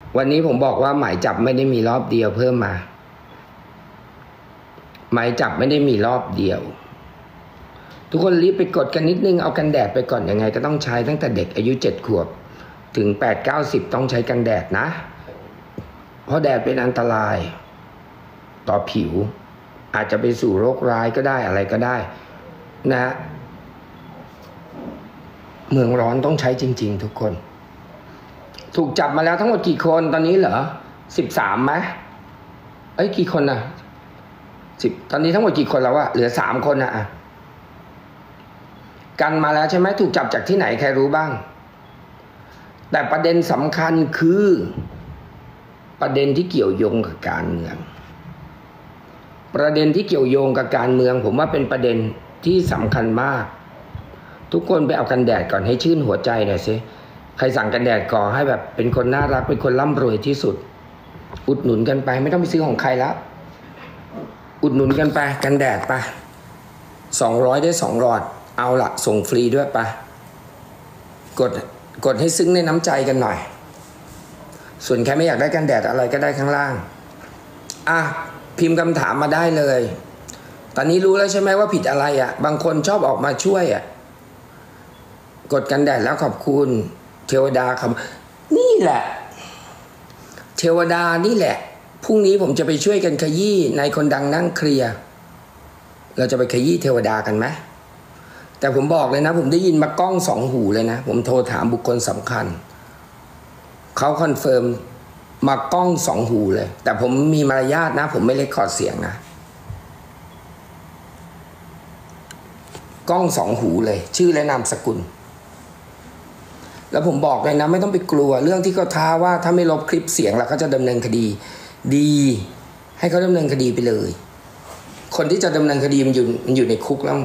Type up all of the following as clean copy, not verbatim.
วันนี้ผมบอกว่าหมายจับไม่ได้มีรอบเดียวเพิ่มมาหมายจับไม่ได้มีรอบเดียวทุกคนรีบไปกดกันนิดนึงเอากันแดดไปก่อนยังไงก็ต้องใช้ตั้งแต่เด็กอายุ7 ขวบถึง8 9 10ต้องใช้กันแดดนะเพราะแดดเป็นอันตรายต่อผิวอาจจะไปสู่โรคร้ายก็ได้อะไรก็ได้นะเมืองร้อนต้องใช้จริงๆทุกคนถูกจับมาแล้วทั้งหมดกี่คนตอนนี้เหรอ13ไหมกี่คนนะ10ตอนนี้ทั้งหมดกี่คนแล้วอะเหลือ3 คนนะกันมาแล้วใช่ไหมถูกจับจากที่ไหนใครรู้บ้างแต่ประเด็นสำคัญคือประเด็นที่เกี่ยวโยงกับการเมืองประเด็นที่เกี่ยวโยงกับการเมืองผมว่าเป็นประเด็นที่สำคัญมากทุกคนไปเอากันแดดก่อนให้ชื่นหัวใจหน่อยสิใครสั่งกันแดดก่อให้แบบเป็นคนน่ารักเป็นคนร่ำรวยที่สุดอุดหนุนกันไปไม่ต้องไปซื้อของใครแล้วอุดหนุนกันไปกันแดดไป200ได้2 หลอดเอาละส่งฟรีด้วยไปกดให้ซึ้งในน้ำใจกันหน่อยส่วนใครไม่อยากได้กันแดดอะไรก็ได้ข้างล่างพิมพ์คำถามมาได้เลยตอนนี้รู้แล้วใช่ไหมว่าผิดอะไรบางคนชอบออกมาช่วยกดกันแดดแล้วขอบคุณเทวดาครับนี่แหละเทวดานี่แหละพรุ่งนี้ผมจะไปช่วยกันขยี้ในคนดังนั่งเคลียร์เราจะไปขยี้เทวดากันไหมแต่ผมบอกเลยนะผมได้ยินมากล้อง2 หูเลยนะผมโทรถามบุคคลสำคัญเขาคอนเฟิร์มมากล้อง2 หูเลยแต่ผมมีมารยาทนะผมไม่เรคคอร์ดเสียงนะกล้อง2 หูเลยชื่อและนามสกุลแล้วผมบอกเลยนะไม่ต้องไปกลัวเรื่องที่เขาท้าว่าถ้าไม่ลบคลิปเสียงแล้วเขาจะดำเนินคดีดีให้เขาดำเนินคดีไปเลยคนที่จะดำเนินคดีมันอยู่ในคุกแล้ว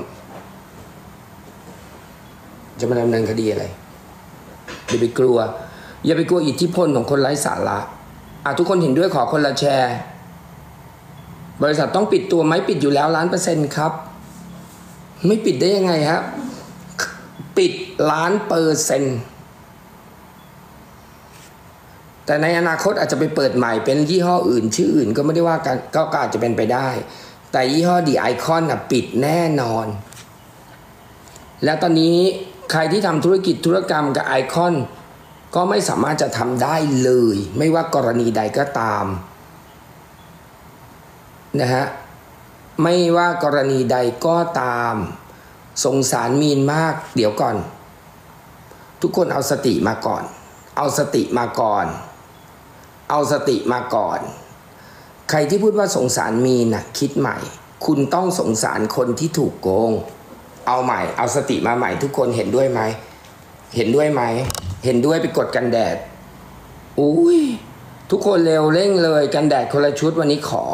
จะมาดำเนินคดีอะไรอย่าไปกลัวอิทธิพลของคนไร้สาระทุกคนเห็นด้วยขอคนละแชร์บริษัทต้องปิดตัวไหมปิดอยู่แล้ว1,000,000%ครับไม่ปิดได้ยังไงครับปิด1,000,000%แต่ในอนาคตอาจจะไปเปิดใหม่เป็นยี่ห้ออื่นชื่ออื่นก็ไม่ได้ว่ากันก็อาจจะเป็นไปได้แต่ยี่ห้อดีไอคอนปิดแน่นอนแล้วตอนนี้ใครที่ทำธุรกิจธุรกรรมกับไอคอนก็ไม่สามารถจะทำได้เลยไม่ว่ากรณีใดก็ตามนะฮะไม่ว่ากรณีใดก็ตามสงสารมีนมากเดี๋ยวก่อนทุกคนเอาสติมาก่อนใครที่พูดว่าสงสารมีนคิดใหม่คุณต้องสงสารคนที่ถูกโกงเอาใหม่เอาสติมาใหม่ทุกคนเห็นด้วยไหมเห็นด้วยไปกดกันแดดทุกคนเร็วเร่งเลยกันแดดคนละชุดวันนี้ขอ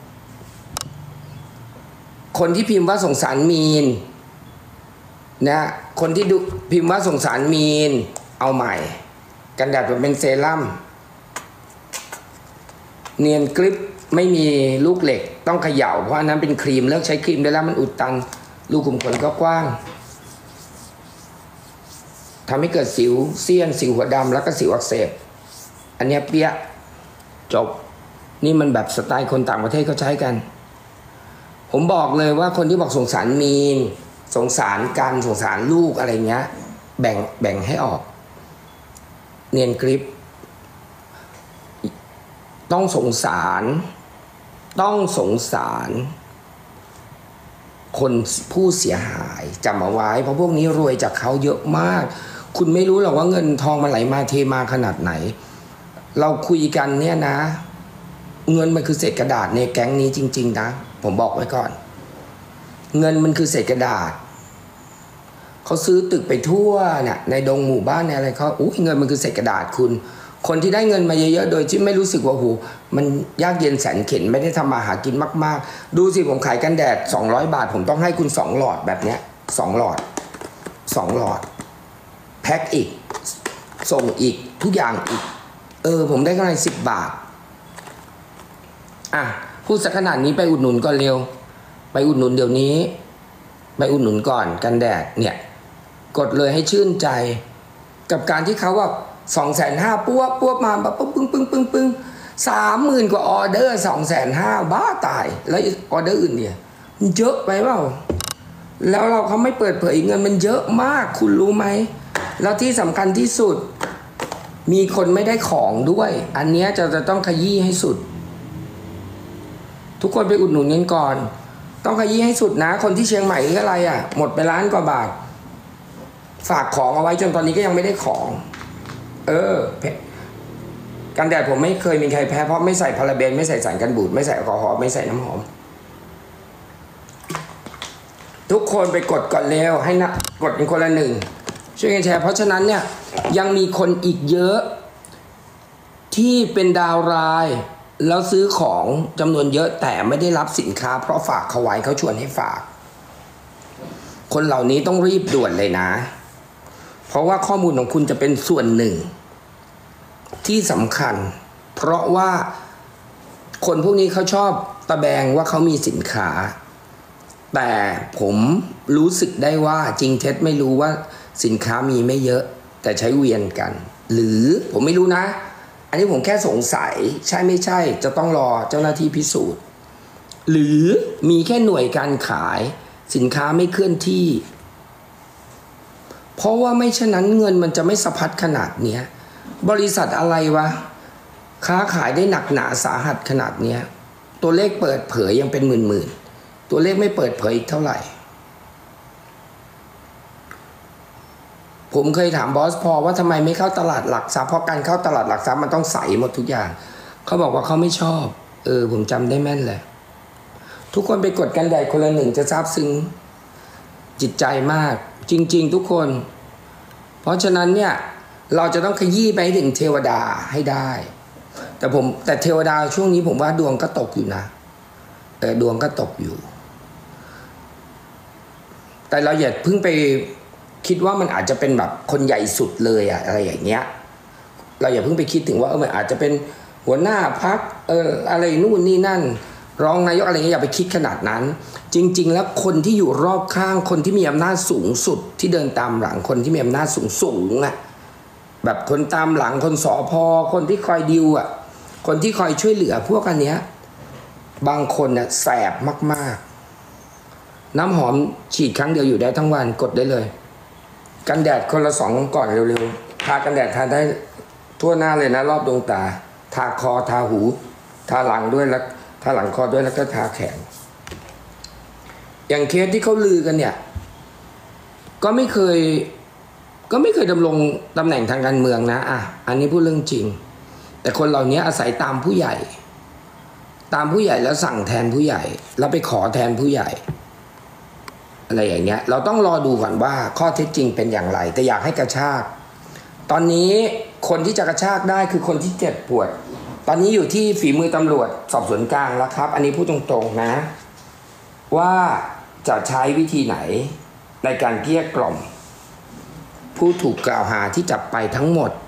คนที่พิมพ์ว่าสงสารมีนนะคนที่ดูพิมพ์ว่าสงสารมีนเอาใหม่กันแดดเป็นเซรั่มเนียนกริปไม่มีลูกเหล็กต้องเขย่าเพราะอันนั้นเป็นครีมเลิกใช้ครีมได้แล้วมันอุดตันรูขุมขนก็กว้างทำให้เกิดสิวเสี้ยนสิวหัวดำแล้วก็สิวอักเสบอันนี้เปี้ยจบนี่มันแบบสไตล์คนต่างประเทศเขาใช้กันผมบอกเลยว่าคนที่บอกสงสารมีนสงสารกันสงสารลูกอะไรเงี้ยแบ่งให้ออกเนียนกริปต้องสงสารคนผู้เสียหายจำเอาไว้เพราะพวกนี้รวยจากเขาเยอะมากคุณไม่รู้หรอกว่าเงินทองมันไหลมาเทมาขนาดไหนเราคุยกันเนี่ยนะเงินมันคือเศษกระดาษในแก๊งนี้จริงๆนะผมบอกไว้ก่อนเงินมันคือเศษกระดาษเขาซื้อตึกไปทั่วเนี่ยในดงหมู่บ้านในอะไรเขาเงินมันคือเศษกระดาษคุณคนที่ได้เงินมาเยอะๆโดยที่ไม่รู้สึกว่ามันยากเย็นแสนเข็ญไม่ได้ทำมาหากินมากๆดูสิผมขายกันแดด200 บาทผมต้องให้คุณ2 หลอดแบบเนี้ย2 หลอดแพ็คอีกส่งอีกทุกอย่างอีกผมได้กำไร10 บาทพูดสักขนาดนี้ไปอุดหนุนก่อนเร็วไปอุดหนุนเดี๋ยวนี้ไปอุดหนุนก่อนกันแดดเนี่ยกดเลยให้ชื่นใจกับการที่เขาว่า 250,000ปั้วมาแบบปึ้ง30,000 กว่าออเดอร์250,000บ้าตายแล้วออเดอร์อื่นเนี่ยมันเยอะไปเปล่าแล้วเขาไม่เปิดเผยเงินมันเยอะมากคุณรู้ไหมแล้วที่สำคัญที่สุดมีคนไม่ได้ของด้วยอันเนี้ยจะต้องขยี้ให้สุดทุกคนไปอุดหนุนกันก่อนต้องขยี้ให้สุดนะคนที่เชียงใหม่หรืออะไรอ่ะหมดไป1,000,000 กว่าบาทฝากของเอาไว้จนตอนนี้ก็ยังไม่ได้ของกันแดดผมไม่เคยมีใครแพ้เพราะไม่ใส่พาราเบนไม่ใส่สารกันบูดไม่ใส่แอลกอฮอล์ไม่ใส่น้ำหอมทุกคนไปกดก่อนเร็วให้นะกดเป็นคนละ1ช่วยกันแชร์เพราะฉะนั้นเนี่ยยังมีคนอีกเยอะที่เป็นดาวรายแล้วซื้อของจำนวนเยอะแต่ไม่ได้รับสินค้าเพราะฝากเขาไว้เขาชวนให้ฝากคนเหล่านี้ต้องรีบด่วนเลยนะเพราะว่าข้อมูลของคุณจะเป็นส่วนหนึ่งที่สำคัญเพราะว่าคนพวกนี้เขาชอบตะแบงว่าเขามีสินค้าแต่ผมรู้สึกได้ว่าจริงเท็จไม่รู้ว่าสินค้ามีไม่เยอะแต่ใช้เวียนกันหรือผมไม่รู้นะอันนี้ผมแค่สงสัยใช่ไม่ใช่จะต้องรอเจ้าหน้าที่พิสูจน์หรือมีแค่หน่วยการขายสินค้าไม่เคลื่อนที่เพราะว่าไม่เช่นนั้นเงินมันจะไม่สะพัดขนาดเนี้ยบริษัทอะไรวะค้าขายได้หนักหนาสาหัสขนาดเนี้ยตัวเลขเปิดเผยยังเป็นหมื่นตัวเลขไม่เปิดเผยอีกเท่าไหร่ผมเคยถามบอสพอว่าทำไมไม่เข้าตลาดหลักทรัพย์เพราะการเข้าตลาดหลักทรัพย์มันต้องใสหมดทุกอย่างเขาบอกว่าเขาไม่ชอบผมจำได้แม่นเลยทุกคนไปกดกันแดดคนละ1จะซาบซึ้งจิตใจมากจริงๆทุกคนเพราะฉะนั้นเนี่ยเราจะต้องขยี้ไปถึงเทวดาให้ได้แต่เทวดาช่วงนี้ผมว่าดวงก็ตกอยู่นะดวงก็ตกอยู่แต่เราอย่าเพิ่งไปคิดว่ามันอาจจะเป็นแบบคนใหญ่สุดเลยอะไรอย่างเงี้ยเราอย่าเพิ่งไปคิดถึงว่ามันอาจจะเป็นหัวหน้าพรรคอะไรนู่นนี่นั่นรองนายกอะไรเงี้ยอย่าไปคิดขนาดนั้นจริงๆแล้วคนที่อยู่รอบข้างคนที่มีอำนาจสูงสุดที่เดินตามหลังคนที่มีอำนาจสูงอ่ะแบบคนตามหลังคนสพคนที่คอยดิวอ่ะคนที่คอยช่วยเหลือพวกอันเนี้ยบางคนเนี่ยแสบมากๆน้ำหอมฉีดครั้งเดียวอยู่ได้ทั้งวันกดได้เลยกันแดดคนละ2ก่อนเร็วๆทากันแดดทาได้ทั่วหน้าเลยนะรอบดวงตาทาคอทาหูทาหลังด้วยแล้วทาหลังคอด้วยแล้วก็ทาแขนอย่างเคสที่เขาลือกันเนี่ยก็ไม่เคยดำรงตำแหน่งทางการเมืองนะอันนี้พูดเรื่องจริงแต่คนเหล่านี้อาศัยตามผู้ใหญ่แล้วสั่งแทนผู้ใหญ่แล้วไปขอแทนผู้ใหญ่อะไรอย่างเงี้ยเราต้องรอดูก่อนว่าข้อเท็จจริงเป็นอย่างไรแต่อยากให้กระชากตอนนี้คนที่จะกระชากได้คือคนที่เจ็บปวดตอนนี้อยู่ที่ฝีมือตำรวจสอบสวนกลางแล้วครับอันนี้พูดตรงๆนะว่าจะใช้วิธีไหนในการเกลี้ยกล่อมผู้ถูกกล่าวหาที่จับไปทั้งหมด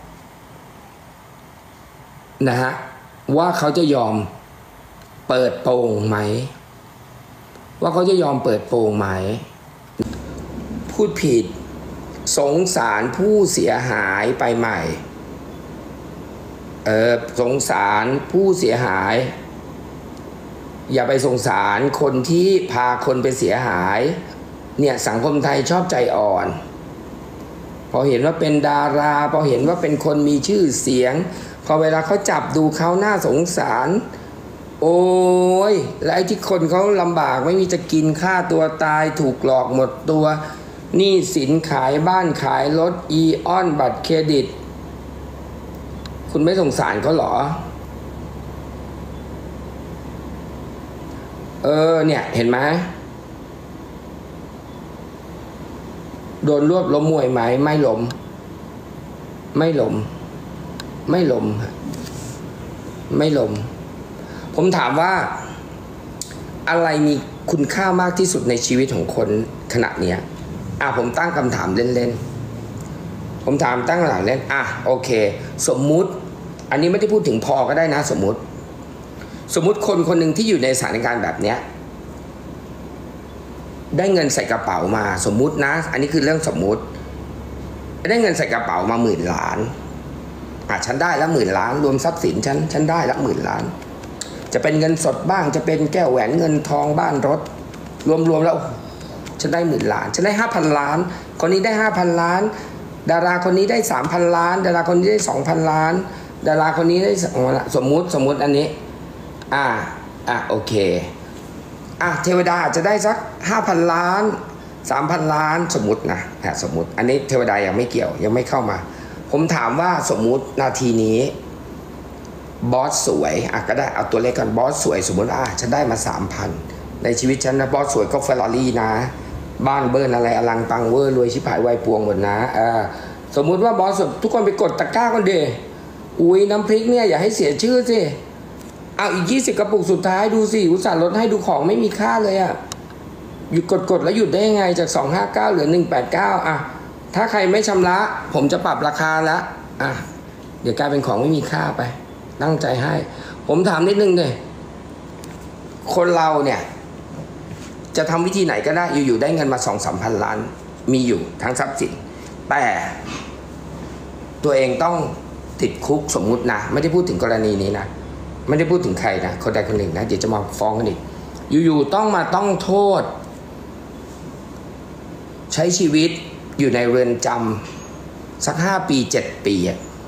นะฮะว่าเขาจะยอมเปิดโปงไหมว่าเขาจะยอมเปิดโปงไหมพูดผิดสงสารผู้เสียหายไปใหม่สงสารผู้เสียหายอย่าไปสงสารคนที่พาคนไปเสียหายเนี่ยสังคมไทยชอบใจอ่อนพอเห็นว่าเป็นดาราพอเห็นว่าเป็นคนมีชื่อเสียงพอเวลาเขาจับดูเขาหน้าสงสารโอ้ยและไอ้ที่คนเขาลำบากไม่มีจะกินฆ่าตัวตายถูกหลอกหมดตัวหนี้สินขายบ้านขายรถอีออนบัตรเครดิตคุณไม่สงสารเขาหรอเนี่ยเห็นไหมโดนรวบล้มมวยไหมไม่ล้มผมถามว่าอะไรมีคุณค่ามากที่สุดในชีวิตของคนขณะเนี้ยผมตั้งคำถามเล่นๆผมถามตั้งคำถามเล่นโอเคสมมุติอันนี้ไม่ได้พูดถึงพอก็ได้นะสมมุติคนหนึ่งที่อยู่ในสถานการณ์แบบเนี้ยได้เงินใส่กระเป๋ามาสมมุตินะอันนี้คือเรื่องสมมุติได้เงินใส่กระเป๋ามา10,000 ล้านฉันได้ละ10,000,000 รวมทรัพย์สินฉันได้ละ10,000,000 จะเป็นเงินสดบ้างจะเป็นแก้วแหวนเงินทองบ้านรถรวมแล้วฉันได้10,000,000,000ฉันได้5,000,000,000คนนี้ได้5,000,000,000ดาราคนนี้ได้3,000,000,000ดาราคนนี้ได้2,000,000,000ดาราคนนี้ได้สมมุติอันนี้โอเคเทวดาอาจจะได้สัก5,000,000,000 3,000,000,000สมมตินะสมมติอันนี้เทวดายังไม่เกี่ยวยังไม่เข้ามาผมถามว่าสมมุตินาทีนี้บอสสวยก็ได้เอาตัวเลขกันบอสสวยสมมติฉันได้มา 3,000ในชีวิตฉันนะบอสสวยก็เฟอร์รารี่นะบ้านเบิร์นอะไรอลังตังเวอร์รวยชิบหายวายปวงหมดนะสมมุติว่าบอสทุกคนไปกดตะกร้ากันเดอุ้ยน้ำพริกเนี่ยอย่าให้เสียชื่อสิเอาอีก20กระปุกสุดท้ายดูสิอุตส่าห์ลดให้ดูของไม่มีค่าเลยหยุดกดแล้วหยุดได้ยังไงจาก259เหลือ189ถ้าใครไม่ชำระผมจะปรับราคาแล้วเดี๋ยวกลายเป็นของไม่มีค่าไปตั้งใจให้ผมถามนิดนึงเลยคนเราเนี่ยจะทำวิธีไหนก็ได้อยู่ๆได้เงินมา2-3 พันล้านมีอยู่ทั้งทรัพย์สินแต่ตัวเองต้องติดคุกสมมุตินะไม่ได้พูดถึงกรณีนี้นะไม่ได้พูดถึงใครนะคนใดคนหนึ่งนะเดี๋ยวจะมาฟ้องกันอีกอยู่ๆต้องโทษใช้ชีวิตอยู่ในเรือนจำสัก5 ปี 7 ปี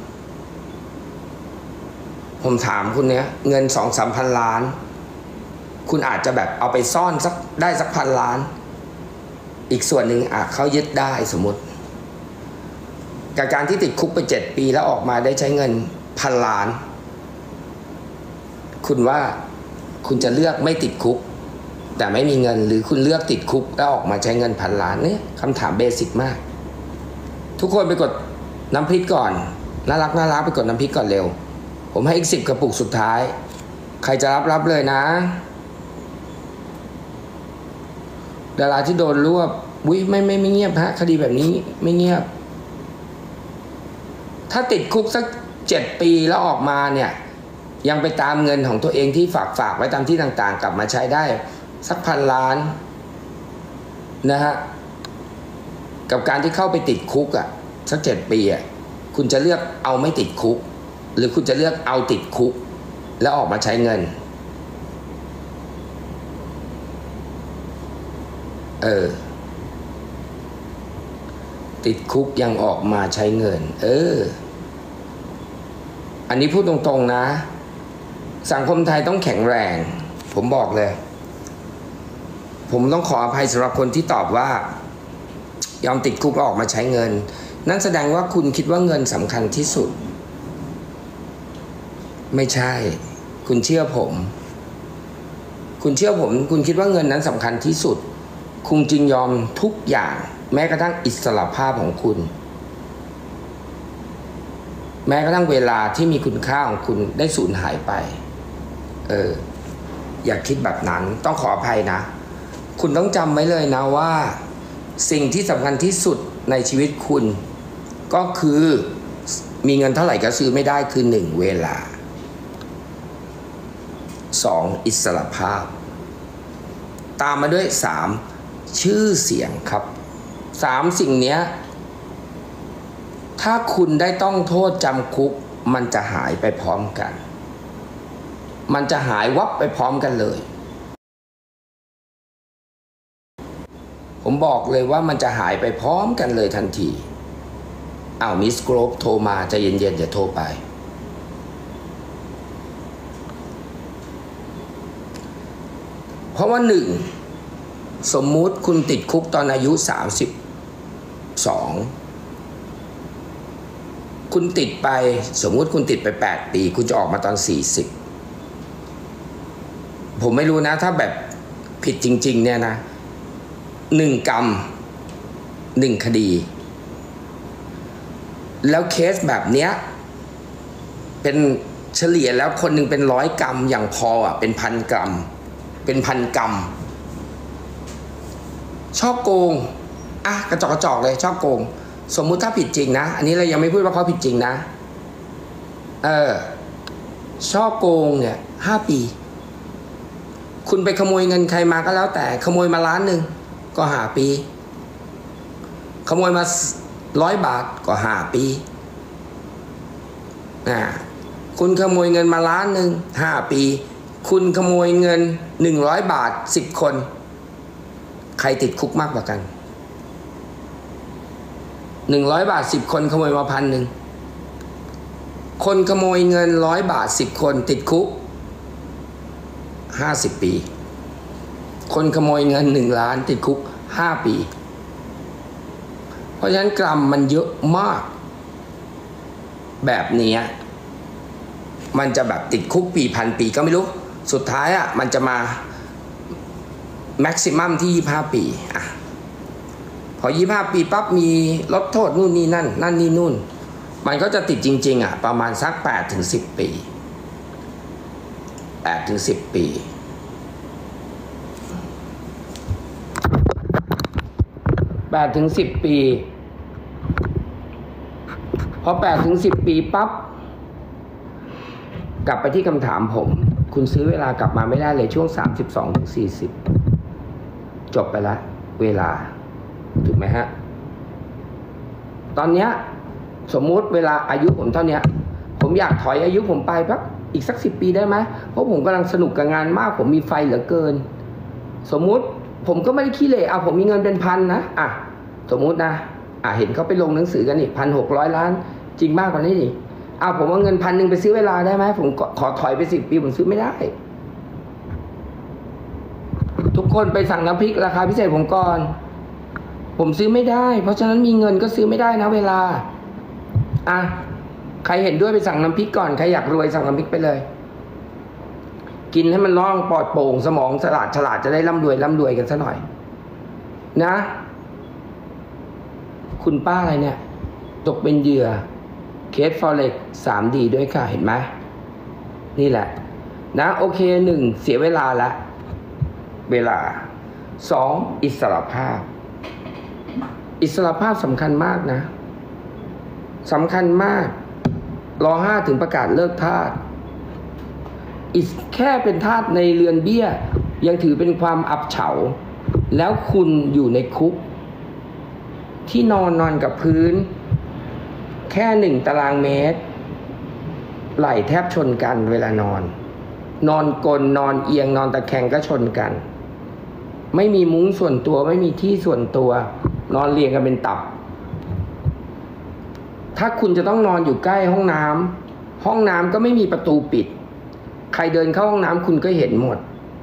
ผมถามคุณเนี้ยเงิน2-3 พันล้านคุณอาจจะแบบเอาไปซ่อนได้สัก1,000,000,000อีกส่วนหนึ่งเขายึดได้สมมติกับการที่ติดคุกไป7 ปีแล้วออกมาได้ใช้เงิน1,000,000,000คุณว่าคุณจะเลือกไม่ติดคุกแต่ไม่มีเงินหรือคุณเลือกติดคุกแล้วออกมาใช้เงิน1,000,000,000เนี่ยคำถามเบสิกมากทุกคนไปกดน้ำพริกก่อนน่ารักไปกดน้ำพริกก่อนเร็วผมให้อีก10 กระปุกสุดท้ายใครจะรับเลยนะดาราที่โดนรวบไม่เงียบคดีแบบนี้ไม่เงียบถ้าติดคุกสัก7 ปีแล้วออกมาเนี่ยยังไปตามเงินของตัวเองที่ฝากไว้ตามที่ต่างๆกลับมาใช้ได้สัก1,000,000,000นะฮะกับการที่เข้าไปติดคุกสัก7 ปีคุณจะเลือกเอาไม่ติดคุกหรือคุณจะเลือกเอาติดคุกแล้วออกมาใช้เงินติดคุกยังออกมาใช้เงินอันนี้พูดตรงๆนะสังคมไทยต้องแข็งแรงผมบอกเลยผมต้องขออภัยสำหรับคนที่ตอบว่ายอมติดคุกแล้วออกมาใช้เงินนั่นแสดงว่าคุณคิดว่าเงินสำคัญที่สุดไม่ใช่คุณเชื่อผมคุณคิดว่าเงินนั้นสำคัญที่สุดคุณจึงยอมทุกอย่างแม้กระทั่งอิสรภาพของคุณแม้กระทั่งเวลาที่มีคุณค่าของคุณได้สูญหายไปอย่าคิดแบบนั้นต้องขออภัยนะคุณต้องจำไว้เลยนะว่าสิ่งที่สำคัญที่สุดในชีวิตคุณก็คือมีเงินเท่าไหร่ก็ซื้อไม่ได้คือ1เวลา2อิสรภาพตามมาด้วย3ชื่อเสียงครับ3สิ่งเนี้ยถ้าคุณได้ต้องโทษจำคุกมันจะหายไปพร้อมกันมันจะหายวับไปพร้อมกันเลยผมบอกเลยว่ามันจะหายไปพร้อมกันเลยทันทีมิสโกรฟโทรมาใจเย็นๆอย่าโทรไปเพราะว่า1สมมุติคุณติดคุกตอนอายุ32คุณติดไปสมมุติคุณติดไป8 ปีคุณจะออกมาตอน40ผมไม่รู้นะถ้าแบบผิดจริงๆเนี่ยนะ1 กรรม 1 คดีแล้วเคสแบบเนี้ยเป็นเฉลี่ยแล้วคนหนึ่งเป็น100 กรัมอย่างพอเป็น1,000 กรัมเป็น1,000 กรัมช่อโกงกระจอกเลยช่อโกงสมมุติถ้าผิดจริงนะอันนี้เรายังไม่พูดว่าเขาผิดจริงนะช่อโกงเนี่ย5 ปีคุณไปขโมยเงินใครมาก็แล้วแต่ขโมยมา1,000,000ก็5 ปีขโมยมา100 บาทก็5 ปีคุณขโมยเงินมา1 ล้าน5 ปีคุณขโมยเงิน100 บาท10 คนใครติดคุกมากกว่ากัน100 บาท10 คนขโมยมา1,000คนขโมยเงิน100 บาท10 คนติดคุก50 ปีคนขโมยเงิน1 ล้านติดคุก5 ปีเพราะฉะนั้นกรรมมันเยอะมากแบบนี้มันจะแบบติดคุกปี1,000 ปีก็ไม่รู้สุดท้ายมันจะมาแม็กซิมัมที่25 ปีพอ25 ปีปั๊บมีลดโทษนู่นนี่นั่นนี่นู่นมันก็จะติดจริงๆประมาณสัก8-10 ปี8-10 ปี8-10 ปีพอ8-10 ปีปั๊บกลับไปที่คำถามผมคุณซื้อเวลากลับมาไม่ได้เลยช่วง32-40จบไปแล้วเวลาถูกไหมฮะตอนเนี้ยสมมุติเวลาอายุผมเท่านี้ผมอยากถอยอายุผมไปสักอีกสัก10 ปีได้ไหมเพราะผมกำลังสนุกกับงานมากผมมีไฟเหลือเกินสมมุติผมก็ไม่ได้ขี้เหร่ผมมีเงินเป็นพันนะสมมุตินะเห็นเขาไปลงหนังสือกันนี่1,600 ล้านจริงมากกว่านี้ดิผมเอาเงิน1,000ไปซื้อเวลาได้ไหมผมขอถอยไป10 ปีผมซื้อไม่ได้ทุกคนไปสั่งน้ำพริกราคาพิเศษผมก่อนผมซื้อไม่ได้เพราะฉะนั้นมีเงินก็ซื้อไม่ได้นะเวลาใครเห็นด้วยไปสั่งน้ำพริกก่อนใครอยากรวยสั่งน้ำพริกไปเลยกินให้มันร่องปลอดโปร่งสมองฉลาดจะได้ร่ำรวยกันซะหน่อยนะคุณป้าอะไรเนี่ยตกเป็นเหยื่อเคสฟอเร็กซ์ 3D ด้วยค่ะเห็นไหมนี่แหละนะโอเค1เสียเวลาละเวลา2อิสรภาพสำคัญมากนะสำคัญมากรอ5ถึงประกาศเลิกทาสแค่เป็นทาสในเรือนเบี้ยยังถือเป็นความอับเฉาแล้วคุณอยู่ในคุกที่นอนกับพื้นแค่1 ตารางเมตรไหล่แทบชนกันเวลานอนกลนนอนเอียงนอนตะแคงก็ชนกันไม่มีมุ้งส่วนตัวไม่มีที่ส่วนตัวนอนเรียงกันเป็นตับถ้าคุณจะต้องนอนอยู่ใกล้ห้องน้ำก็ไม่มีประตูปิดใครเดินเข้าห้องน้ำคุณก็เห็นหมด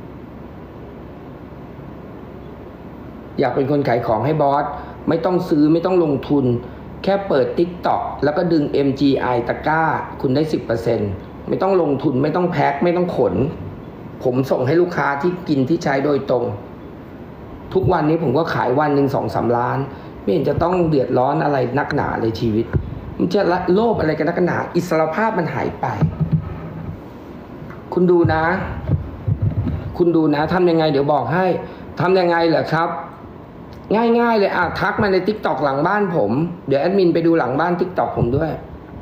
อยากเป็นคนขายของให้บอสไม่ต้องซื้อไม่ต้องลงทุนแค่เปิด TikTok แล้วก็ดึง MGI ตะกร้าคุณได้ 10% ไม่ต้องลงทุนไม่ต้องแพ็คไม่ต้องขนผมส่งให้ลูกค้าที่กินที่ใช้โดยตรงทุกวันนี้ผมก็ขายวันหนึ่ง2-3 ล้านไม่เห็นจะต้องเดือดร้อนอะไรนักหนาเลยชีวิตมันจะโลภอะไรกันนักหนาอิสรภาพมันหายไปคุณดูนะทำยังไงเดี๋ยวบอกให้ทำยังไงเหรอครับง่ายๆเลยทักมาใน TikTok หลังบ้านผมเดี๋ยวแอดมินไปดูหลังบ้าน TikTok ผมด้วย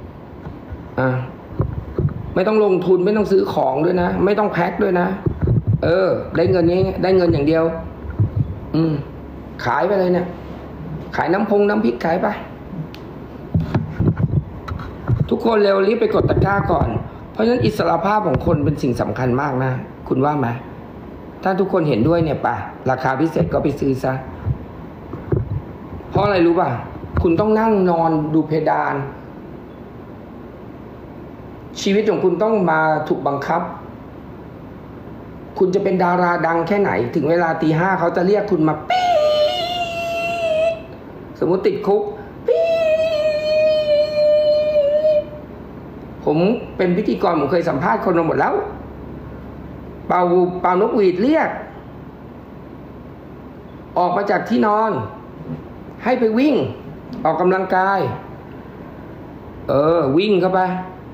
ไม่ต้องลงทุนไม่ต้องซื้อของด้วยนะไม่ต้องแพ็คด้วยนะได้เงินนี้ได้เงินอย่างเดียวขายไปเลยเนี่ยขายน้ำพริกขายไปทุกคนเร็วรีบไปกดตะกร้าก่อนเพราะฉะนั้นอิสรภาพของคนเป็นสิ่งสำคัญมากนะคุณว่าไหมถ้าทุกคนเห็นด้วยเนี่ยราคาพิเศษก็ไปซื้อซะเพราะอะไรรู้ป่ะคุณต้องนั่งนอนดูเพดานชีวิตของคุณต้องมาถูกบังคับคุณจะเป็นดาราดังแค่ไหนถึงเวลาตี 5เขาจะเรียกคุณมาปี๊ดสมมุติติดคุกปี๊ดผมเป็นพิธีกรผมเคยสัมภาษณ์คนมาหมดแล้วเป่านกหวีดเรียกออกมาจากที่นอนให้ไปวิ่งออกกำลังกายวิ่งเข้าไป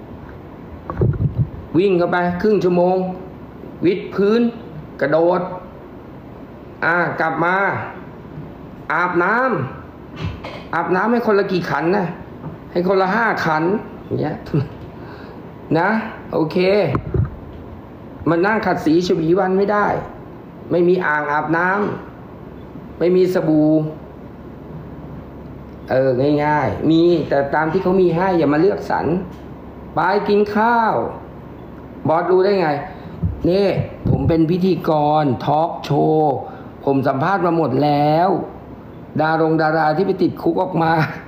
ครึ่งชั่วโมงวิดพื้นกระโดดกลับมาอาบน้ำให้คนละกี่ขันนะให้คนละ5 ขันอย่างเงี้ยนะโอเคมันนั่งขัดสีฉวีวันไม่ได้ไม่มีอ่างอาบน้ำไม่มีสบู่ง่ายๆมีแต่ตามที่เขามีให้อย่ามาเลือกสรรไปกินข้าวบอสรู้ได้ไงนี่ผมเป็นพิธีกรทอล์กโชว์ผมสัมภาษณ์มาหมดแล้วดาราที่ไปติดคุกออกมา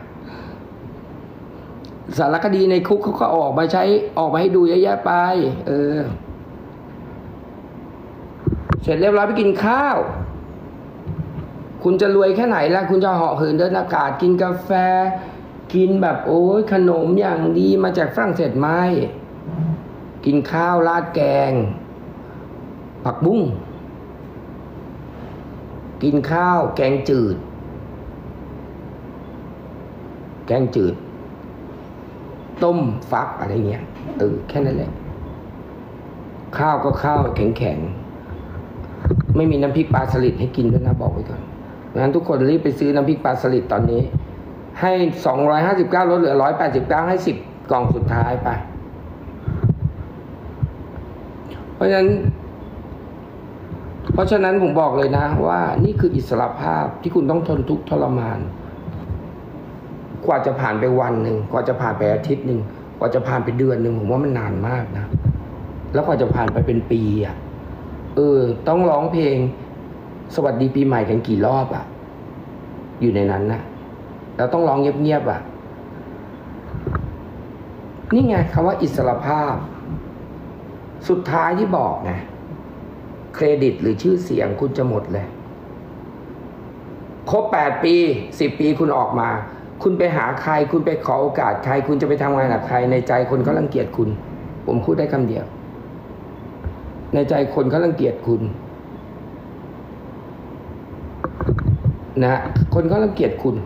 สารคดีในคุกเขาก็ออกมาให้ดูเยอะแยะไปเสร็จเรียบร้อยไปกินข้าวคุณจะรวยแค่ไหนล่ะคุณจะเหาะเหินเดินอากาศกินกาแฟกินแบบโอ้ยขนมอย่างดีมาจากฝรั่งเศสไหมกินข้าวราดแกงผักบุ้งกินข้าวแกงจืดต้มฟักอะไรเงี้ยแค่นั้นแหละข้าวก็ข้าวแข็งไม่มีน้ำพริกปลาสลิดให้กินด้วยนะบอกไว้ก่อนงั้นทุกคนรีบไปซื้อน้ำพริกปลาสลิดตอนนี้ให้259ลดเหลือ189ให้10กล่องสุดท้ายไปเพราะฉะนั้นผมบอกเลยนะว่านี่คืออิสรภาพที่คุณต้องทนทุกข์ทรมานกว่าจะผ่านไปวันหนึ่งกว่าจะผ่านไปอาทิตย์หนึ่งกว่าจะผ่านไปเดือนหนึ่งผมว่ามันนานมากนะแล้วกว่าจะผ่านไปเป็นปีต้องร้องเพลงสวัสดีปีใหม่กันกี่รอบอยู่ในนั้นนะแล้วต้องร้องเงียบนี่ไงคำว่าอิสรภาพสุดท้ายที่บอกนะเครดิตหรือชื่อเสียงคุณจะหมดเลยครบ8 ปี10 ปีคุณออกมาคุณไปหาใครคุณไปขอโอกาสใครคุณจะไปทำงานกับใครในใจคนเขารังเกียจคุณผมพูดได้คำเดียวในใจคนเขารังเกียจคุณนะคนเขารังเกียจคุณ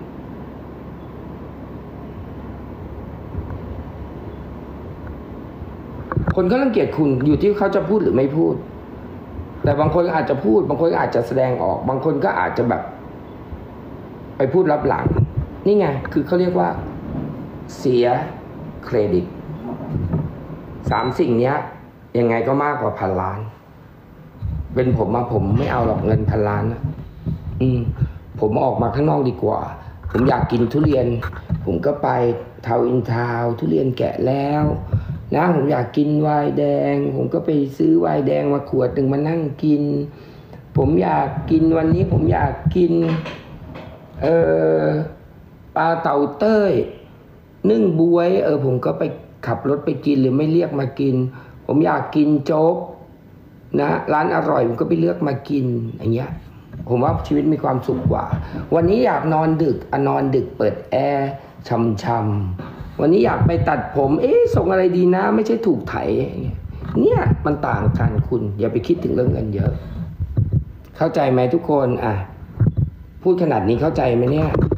คนเขารังเกียจคุณอยู่ที่เขาจะพูดหรือไม่พูดแต่บางคนอาจจะพูดบางคนอาจจะแสดงออกบางคนก็อาจจะแบบไปพูดลับหลังนี่ไงคือเขาเรียกว่าเสียเครดิต3 สิ่งนี้ยังไงก็มากกว่า1,000 ล้านเป็นผมไม่เอาหรอกเงิน1,000 ล้านนะผมออกมาข้างนอกดีกว่าผมอยากกินทุเรียนผมก็ไปทาวน์อินทาวน์ทุเรียนแกะแล้วนะผมอยากกินไวน์แดงผมก็ไปซื้อไวน์แดงมาขวดหนึ่งมานั่งกินผมอยากกินวันนี้ผมอยากกินปลาเต่าเต้ยนึ่งบวยผมก็ไปขับรถไปกินหรือไม่เรียกมากินผมอยากกินโจ๊กนะร้านอร่อยผมก็ไปเลือกมากินอย่างเงี้ยผมว่าชีวิตมีความสุขกว่าวันนี้อยากนอนดึกนอนดึกเปิดแอร์ช่ำๆวันนี้อยากไปตัดผมส่งอะไรดีนะไม่ใช่ถูกไถเนี่ยมันต่างกันคุณอย่าไปคิดถึงเรื่องเงินเยอะเข้าใจไหมทุกคนพูดขนาดนี้เข้าใจไหมเนี่ย